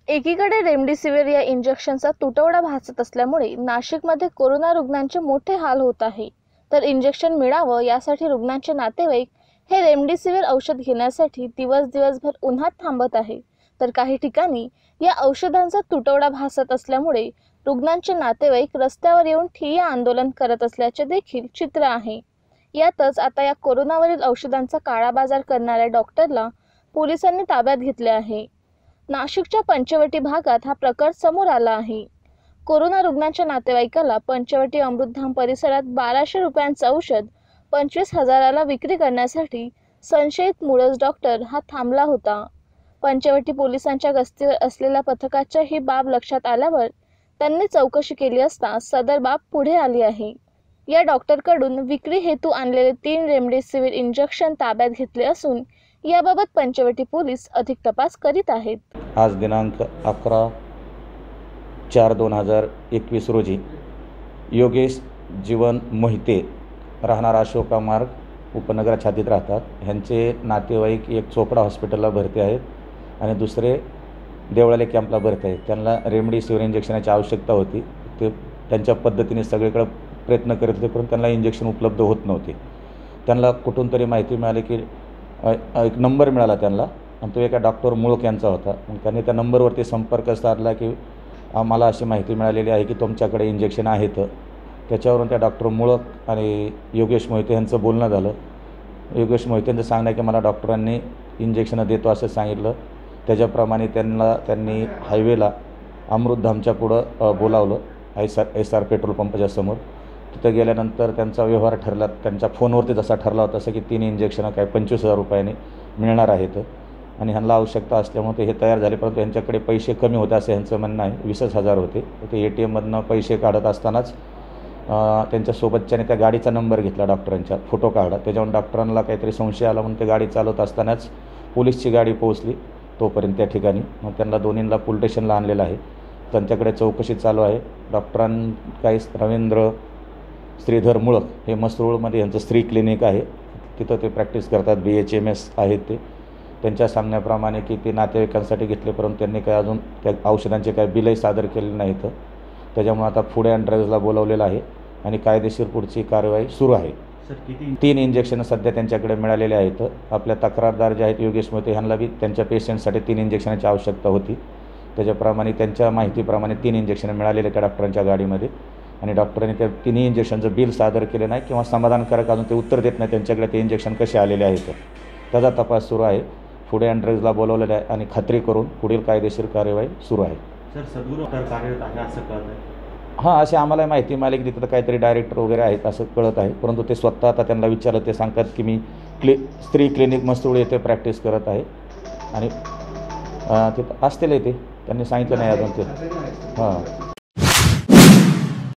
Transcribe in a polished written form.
एकीकडे रेमडेसिवीर या इंजेक्शनचा तुटवडा भासत असल्यामुळे नाशिकमध्ये कोरोना रुग्णांचे मोठे हाल होत आहे। तर इंजेक्शन मिळावं यासाठी रुग्णांचे नातेवाईक हे रेमडेसिवीर औषध घेण्यासाठी दिवसभर उन्हात थांबत आहे। तर काही ठिकाणी या औषधांचा तुटवडा भासत असल्यामुळे रुग्णांचे नातेवाईक रस्त्यावर येऊन ठिय्या आंदोलन करत असल्याचे देखील चित्र आहे। यातच आता या कोरोनावरील औषधांचा काळाबाजार करणाऱ्या डॉक्टरला पोलिसांनी ताब्यात घेतले आहे। नाशिकच्या पंचवटी भागात हा प्रकार समोर आला आहे। कोरोना रुग्णांच्या नातेवाईकाला पंचवटी अमृतधाम परिसरात 1200 रुपयांचं औषध 25,000ला विक्री करण्यासाठी संशयित मुळज डॉक्टर हा थांबला होता। पंचवटी पोलिसांच्या गस्तीवर असलेल्या पथकाच्या ही बाब लक्षात आल्यावर त्यांनी चौकशी केली असता सदर बाब पुढे आली आहे। या डॉक्टरकडून विक्री हेतू आणलेले 3 रेमडेसिवीर इंजेक्शन ताब्यात घेतले असून याबाबत पंचवटी पोलीस अधिक तपास करीत आहेत। आज दिनांक 11/4/2021 रोजी योगेश जीवन मोहिते राहणार अशोका मार्ग उपनगरा छातीत राहतात। ह्यांचे नातेवाईक एक चोपडा हॉस्पिटलला भरती आहेत आणि दुसरे देवळाले कॅम्पला भरती आहेत। त्यांना रेमडेसिवीर इंजेक्शनाची आवश्यकता होती। ते त्यांच्या पद्धतीने सगळीकडे प्रयत्न करत होते, पण त्यांना इंजेक्शन उपलब्ध होत नव्हते। त्यांना कुठून तरी माहिती मिळाली की एक नंबर मिळाला त्यांना आणि तो एका डॉक्टर मुळक यांचा होता। मग त्यांनी त्या नंबरवरती संपर्क साधला की आम्हाला अशी माहिती मिळालेली आहे की तुमच्याकडे इंजेक्शन आहेत। त्याच्यावरून त्या डॉक्टर मुळक आणि योगेश मोहिते यांचं बोलणं झालं। योगेश मोहितेंचं सांगणं आहे की मला डॉक्टरांनी इंजेक्शनं देतो असं सांगितलं। त्याच्याप्रमाणे त्यांनी हायवेला अमृतधामच्या पुढं बोलावलं, एस आर पेट्रोल पंपाच्या समोर। तिथं गेल्यानंतर त्यांचा व्यवहार ठरला, त्यांच्या फोनवरती जसा ठरला होता तसं की 3 इंजेक्शनं काय 25,000 रुपयांनी मिळणार आहेत आणि ह्यांना आवश्यकता असल्यामुळे ते हे तयार झाले। परंतु यांच्याकडे पैसे कमी होते असं यांचं म्हणणं आहे। 20,000 होते। ते ATMमधनं पैसे काढत असतानाच त्यांच्यासोबतच्याने त्या गाडीचा नंबर घेतला, डॉक्टरांच्या फोटो काढला। त्याच्यावर डॉक्टरांना काहीतरी संशय आला म्हणून ते गाडी चालवत असतानाच पोलीसची गाडी पोहोचली तोपर्यंत त्या ठिकाणी। मग त्यांना दोन्हींना पोलीस स्टेशनला आणलेलं आहे। त्यांच्याकडे चौकशी चालू आहे। काही रवींद्र श्रीधर मुळक हे मसरूळमध्ये यांचं स्त्री क्लिनिक आहे, तिथं ते प्रॅक्टिस करतात। BHMS आहेत ते। त्यांच्या सांगण्याप्रमाणे की ते नातेवाईकांसाठी घेतले, परंतु त्यांनी काही अजून त्या औषधांचे काही बिलही सादर केले नाहीत। त्याच्यामुळे आता फूड अँड ड्रग्सला बोलावलेलं आहे आणि कायदेशीर पुढची कारवाई सुरू आहे। 3 इंजेक्शनं सध्या त्यांच्याकडे मिळालेले आहेत। आपल्या तक्रारदार जे आहेत योगेश मोहिते ह्यांना बी त्यांच्या पेशंटसाठी 3 इंजेक्शनाची आवश्यकता होती। त्याच्याप्रमाणे त्यांच्या माहितीप्रमाणे 3 इंजेक्शनं मिळालेले त्या डॉक्टरांच्या गाडीमध्ये आणि डॉक्टरांनी त्या 3 इंजेक्शनचं बिल सादर केलं नाही किंवा समाधानकारक अजून ते उत्तर देत नाही त्यांच्याकडे ते इंजेक्शन कसे आलेले आहेत। त्याचा तपास सुरू आहे। फूड अँड ड्रग्सला बोलवलेलं आहे आणि खात्री करून पुढील कायदेशीर कार्यवाही सुरू आहे। सर, सद्गुरू कार्यरत आहे असं कळत आहे? हां, अशी आम्हाला माहिती मिळाली की तिथं काहीतरी डायरेक्टर वगैरे आहेत असं कळत आहे, परंतु ते स्वतः आता त्यांना विचारलं ते सांगतात की मी स्त्री क्लिनिक मसरूळ येथे प्रॅक्टिस करत आहे आणि तिथं असतील ते त्यांनी सांगितलं नाही अजून ते। हां